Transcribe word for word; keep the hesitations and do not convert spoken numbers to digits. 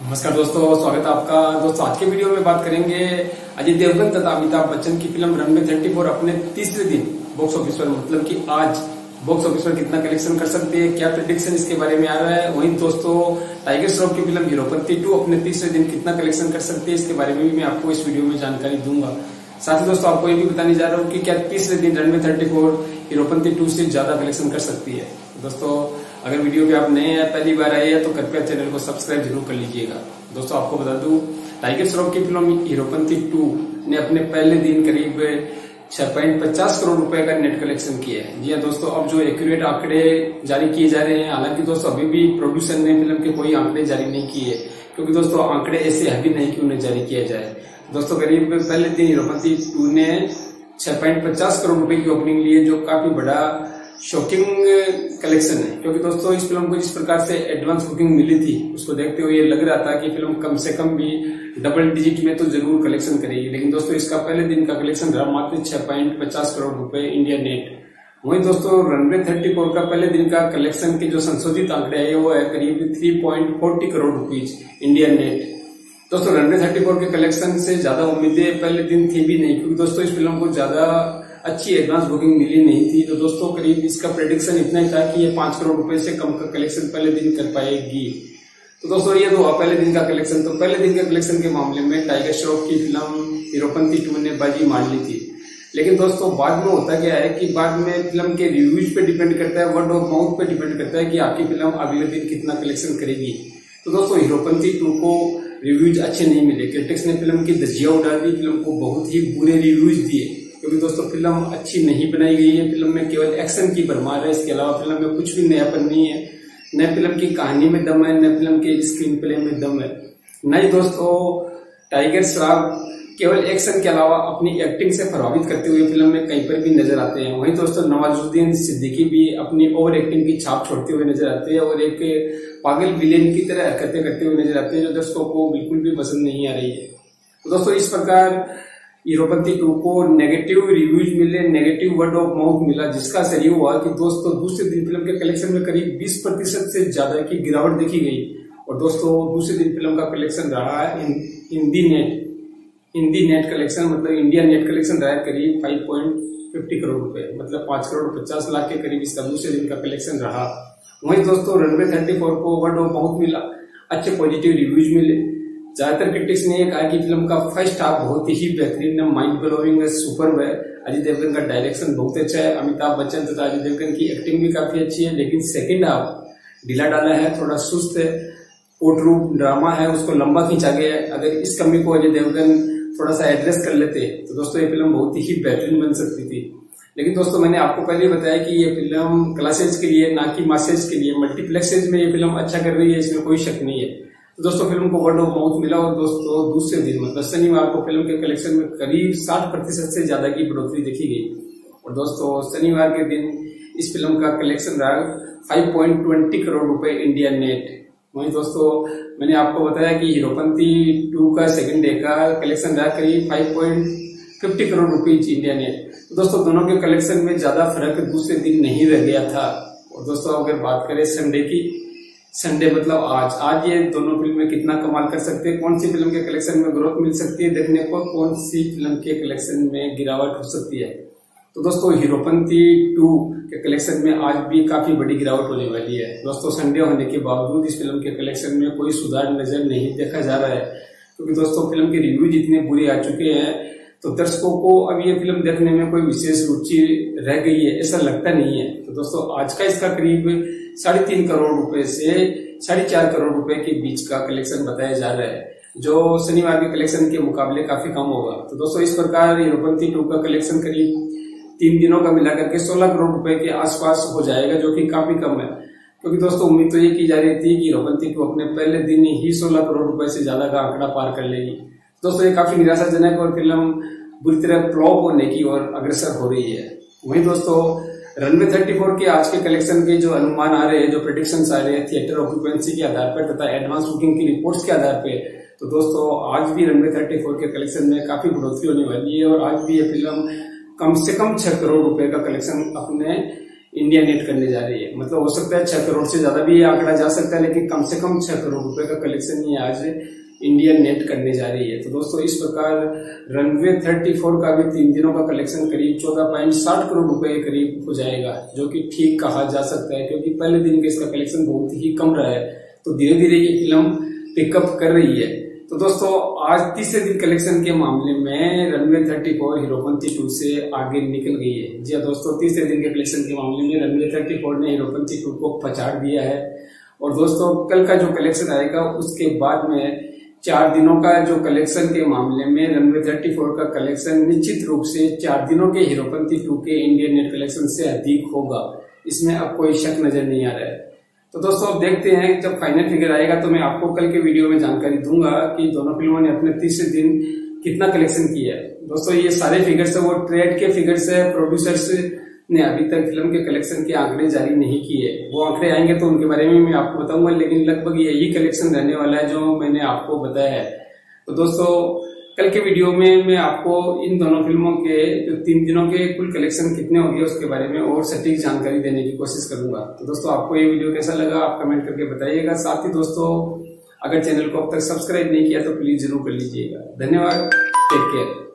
नमस्कार दोस्तों, स्वागत है आपका। दोस्तों आज के वीडियो में बात करेंगे अजय देवगन तथा अमिताभ बच्चन की फिल्म रनवे थर्टी फोर अपने तीसरे दिन बॉक्स ऑफिस पर, मतलब कि आज बॉक्स ऑफिस पर कितना कलेक्शन कर सकती है, क्या प्रेडिक्शन इसके बारे में आ रहा है। वहीं दोस्तों टाइगर श्रॉफ की फिल्म हीरोपंती टू अपने तीसरे दिन कितना कलेक्शन कर सकती है, इसके बारे में भी मैं आपको इस वीडियो में जानकारी दूंगा। साथ ही दोस्तों आपको ये भी बताने जा रहा हूँ कि क्या तीसरे दिन runway thirty four Heropanti two से ज्यादा कलेक्शन कर सकती है। दोस्तों अगर वीडियो पे आप नए हैं, पहली बार आए हैं, तो कृपया चैनल को सब्सक्राइब जरूर कर लीजिएगा। दोस्तों आपको बता दूं, टाइगर श्रॉफ की फिल्म हीरोपंती टू ने अपने पहले दिन करीब छह पॉइंट पचास करोड़ रुपए का नेट कलेक्शन किया है। जी हाँ दोस्तों, अब जो एक्यूरेट आंकड़े जारी किए जा रहे हैं, हालांकि दोस्तों अभी भी प्रोड्यूसर ने फिल्म के कोई आंकड़े जारी नहीं किए, क्योंकि दोस्तों आंकड़े ऐसे अभी नहीं कि उन्हें जारी किया जाए। दोस्तों करीब पहले दिन हीरोपंती टू ने छह पॉइंट पचास करोड़ रुपए की ओपनिंग ली है, जो काफी बड़ा शॉकिंग कलेक्शन है। क्योंकि दोस्तों इस फिल्म को जिस प्रकार से एडवांस बुकिंग मिली थी, उसको देखते हुए ये लग रहा था कि फिल्म कम से कम भी डबल डिजिट में तो जरूर कलेक्शन करेगी। लेकिन दोस्तों इसका पहले दिन का कलेक्शन रहा मात्र छह पॉइंट पचास करोड़ रुपए इंडिया नेट। वहीं दोस्तों रनवे थर्टी फोर का पहले दिन का कलेक्शन के जो संशोधित आंकड़े है वो है करीब three point forty crore rupees India net. दोस्तों रनवे थर्टी फोर के कलेक्शन से ज्यादा उम्मीदें पहले दिन थी भी नहीं, क्योंकि दोस्तों इस फिल्म को ज्यादा अच्छी एडवांस बुकिंग मिली नहीं थी। तो दोस्तों करीब इसका प्रेडिक्शन इतना ही था कि ये पांच करोड़ रुपए से कम का कलेक्शन पहले दिन कर पाएगी। तो दोस्तों ये तो पहले दिन का कलेक्शन। तो पहले दिन के कलेक्शन के मामले में टाइगर श्रॉफ की फिल्म हीरोपंती टू ने बाजी मार ली थी। लेकिन दोस्तों बाद में होता क्या है कि बाद में फिल्म के रिव्यूज पे डिपेंड करता है, वर्ड ऑफ माउथ पे डिपेंड करता है कि आपकी फिल्म अगले दिन कितना कलेक्शन करेगी। तो दोस्तों हीरोपंती टू को रिव्यूज अच्छे नहीं मिले, क्रिटिक्स ने फिल्म की धज्जियां उड़ा दी, फिल्म को बहुत ही बुरे रिव्यूज दिए, क्योंकि दोस्तों फिल्म अच्छी नहीं बनाई गई है। फिल्म में केवल एक्शन की भरमार है, इसके अलावा फिल्म में कुछ भी नयापन नहीं है। न फिल्म की कहानी में दम है, न फिल्म के स्क्रीन प्ले में दम है। नहीं दोस्तों, टाइगर श्रॉफ केवल एक्शन के अलावा अपनी एक्टिंग से प्रभावित करते हुए फिल्म में कहीं पर भी नजर आते हैं। वहीं दोस्तों नवाजुद्दीन सिद्दीकी भी अपनी ओवर एक्टिंग की छाप छोड़ते हुए नजर आते हैं और एक पागल विलेन की तरह हरकतें करते हुए नजर आते हैं, जो दर्शकों को बिल्कुल भी पसंद नहीं आ रही है। तो दोस्तों इस प्रकार हीरोपंती टू को नेगेटिव रिव्यूज मिले, नेगेटिव वर्ड ऑफ माउथ मिला, जिसका असर ये हुआ कि दोस्तों दूसरे दिन फिल्म के कलेक्शन में करीब बीस प्रतिशत से ज्यादा की गिरावट देखी गई। और दोस्तों दूसरे दिन फिल्म का कलेक्शन रहा है Hindi net Hindi net collection, मतलब इंडिया नेट कलेक्शन रहा है करीब पांच पॉइंट पचास करोड़ रुपए, मतलब पांच करोड़ पचास लाख के करीब इसका दूसरे दिन का कलेक्शन रहा। वहीं दोस्तों रनवे थर्टी फोर को वर्ड ऑफ माउथ मिला, अच्छे पॉजिटिव रिव्यूज मिले। ज्यादातर क्रिटिक्स ने कहा कि फिल्म का फर्स्ट हाफ बहुत ही बेहतरीन है, माइंड ब्लोइंग है, सुपर्ब है। अजय देवगन का डायरेक्शन बहुत अच्छा है, अमिताभ बच्चन तथा अजय देवगन की एक्टिंग भी काफी अच्छी है। लेकिन सेकंड हाफ ढीला डाला है, थोड़ा सुस्त है, कोर्ट रूम ड्रामा है, उसको लंबा खींचा गया है। अगर इस कमी को अजय देवगन थोड़ा सा एड्रेस कर लेते तो दोस्तों ये फिल्म बहुत ही बेहतरीन बन सकती थी। लेकिन दोस्तों मैंने आपको पहले बताया कि ये फिल्म क्लासेज के लिए, ना कि मासेज के लिए। मल्टीप्लेक्सेज में ये फिल्म अच्छा कर रही है, इसमें कोई शक नहीं है। तो दोस्तों फिल्म को वर्ड ऑफ माउथ मिला और दोस्तों दूसरे दिन मतलब शनिवार को फिल्म के कलेक्शन में करीब साठ प्रतिशत से ज्यादा की बढ़ोतरी देखी गई। और दोस्तों शनिवार के दिन इस फिल्म का कलेक्शन रहा पांच पॉइंट बीस करोड़ रुपए इंडिया नेट। वहीं दोस्तों मैंने आपको बताया कि हीरोपंती टू का सेकंड डे का कलेक्शन रहा करीब पांच पॉइंट पचास करोड़ रुपीज इंडिया नेट। तो दोस्तों दोनों के कलेक्शन में ज्यादा फर्क दूसरे दिन नहीं रह गया था। और दोस्तों अगर बात करें संडे की, संडे मतलब आज आज ये दोनों फिल्में कितना कमाल कर सकते हैं, कौन सी फिल्म के कलेक्शन में ग्रोथ मिल सकती है देखने को, कौन सी फिल्म के कलेक्शन में गिरावट हो सकती है। तो दोस्तों हीरोपंती टू के कलेक्शन में आज भी काफी बड़ी गिरावट होने वाली है। दोस्तों संडे होने के बावजूद इस फिल्म के कलेक्शन में कोई सुधार नजर नहीं देखा जा रहा है, क्योंकि दोस्तों फिल्म के रिव्यूज इतने बुरे आ चुके हैं, तो दर्शकों को अब ये फिल्म देखने में कोई विशेष रुचि रह गई है ऐसा लगता नहीं है। तो दोस्तों आज का इसका करीब साढ़े तीन करोड़ रुपए से साढ़े चार करोड़ रुपए के बीच का कलेक्शन बताया जा रहा है, जो शनिवार के कलेक्शन के मुकाबले काफी कम होगा। तो दोस्तों इस प्रकार हीरोपंती टू का कलेक्शन करीब तीन दिनों का मिलाकर के सोलह करोड़ रुपए के आसपास हो जाएगा, जो कि काफी कम है। क्योंकि दोस्तों उम्मीद तो ये की जा रही थी कि हीरोपंती टू अपने पहले दिन ही सोलह करोड़ रुपए से ज्यादा का आंकड़ा पार कर लेगी। दोस्तों ये काफी निराशाजनक और फिल्म बुरी तरह फ्लॉप होने की ओर अग्रसर हो रही है। वहीं दोस्तों रनवे थर्टी फोर के आज के कलेक्शन के जो अनुमान आ रहे हैं, जो प्रेडिक्शंस आ रहे हैं थिएटर ऑक्यूपेंसी के आधार पर तथा एडवांस बुकिंग की रिपोर्ट्स के आधार पे, तो दोस्तों आज भी रनवे थर्टी फोर के कलेक्शन में काफी बढ़ोतरी होने वाली है। और आज भी ये फिल्म कम से कम छह करोड़ रुपए का कलेक्शन अपने इंडिया नेट करने जा रही है। मतलब हो सकता है छह करोड़ से ज्यादा भी ये आंकड़ा जा सकता है, लेकिन कम से कम छह करोड़ रुपए का कलेक्शन ये आज इंडिया नेट करने जा रही है। तो दोस्तों इस प्रकार रनवे चौंतीस का भी तीन दिनों का कलेक्शन करीब चौदह पॉइंट साठ करोड़ रुपए के करीब हो जाएगा, जो कि ठीक कहा जा सकता है, क्योंकि पहले दिन के इसका कलेक्शन बहुत ही कम रहा है। तो धीरे धीरे ये फिल्म पिकअप कर रही है। तो दोस्तों आज तीसरे दिन कलेक्शन के मामले में रनवे चौंतीस हीरोपंती टू से आगे निकल गई है। जी हाँ दोस्तों, तीसरे दिन के कलेक्शन के मामले में रनवे चौंतीस ने हीरोपंती टू को पछाड़ दिया है। और दोस्तों कल का जो कलेक्शन आएगा उसके बाद में चार दिनों का जो कलेक्शन के मामले में रनवे चौंतीस का कलेक्शन निश्चित रूप से चार दिनों के हीरोपंती टू के इंडियन नेट कलेक्शन से अधिक होगा, इसमें अब कोई शक नजर नहीं आ रहा है। तो दोस्तों अब देखते हैं जब फाइनल फिगर आएगा तो मैं आपको कल के वीडियो में जानकारी दूंगा कि दोनों फिल्मों ने अपने तीसरे दिन कितना कलेक्शन किया है। दोस्तों ये सारे फिगर्स है वो ट्रेड के फिगर्स है, प्रोड्यूसर्स ने अभी तक फिल्म के कलेक्शन के आंकड़े जारी नहीं किए। वो आंकड़े आएंगे तो उनके बारे में मैं आपको बताऊंगा, लेकिन लगभग यही कलेक्शन रहने वाला है जो मैंने आपको बताया है। तो दोस्तों कल के वीडियो में मैं आपको इन दोनों फिल्मों के जो तीन दिनों के कुल कलेक्शन कितने हो गए उसके बारे में और सटीक जानकारी देने की कोशिश करूंगा। तो दोस्तों आपको ये वीडियो कैसा लगा आप कमेंट करके बताइएगा। साथ ही दोस्तों अगर चैनल को अब तक सब्सक्राइब नहीं किया तो प्लीज जरूर कर लीजिएगा। धन्यवाद, टेक केयर।